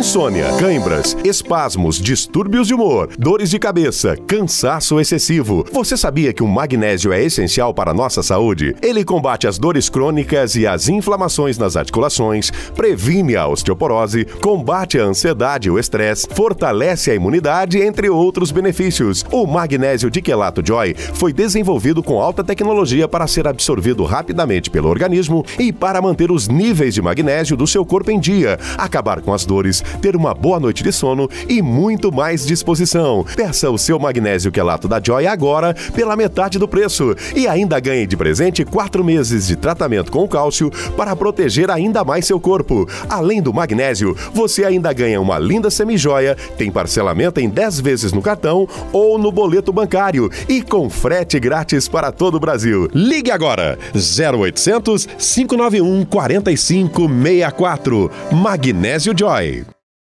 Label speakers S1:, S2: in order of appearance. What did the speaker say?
S1: insônia, cãibras, espasmos, distúrbios de humor, dores de cabeça, cansaço excessivo. Você sabia que o magnésio é essencial para a nossa saúde? Ele combate as dores crônicas e as inflamações nas articulações, previne a osteoporose, combate a ansiedade e o estresse, fortalece a imunidade, entre outros benefícios. O magnésio de quelato Joy foi desenvolvido com alta tecnologia para ser absorvido rapidamente pelo organismo e para manter os níveis de magnésio do seu corpo em dia, acabar com as dores, ter uma boa noite de sono e muito mais disposição. Peça o seu magnésio quelato da Joy agora pela metade do preço e ainda ganhe de presente 4 meses de tratamento com cálcio para proteger ainda mais seu corpo. Além do magnésio, você ainda ganha uma linda semijoia, tem parcelamento em 10 vezes no cartão ou no boleto bancário e com frete grátis para todo o Brasil. Ligue agora! 0800 591 4564. Magnésio Joy.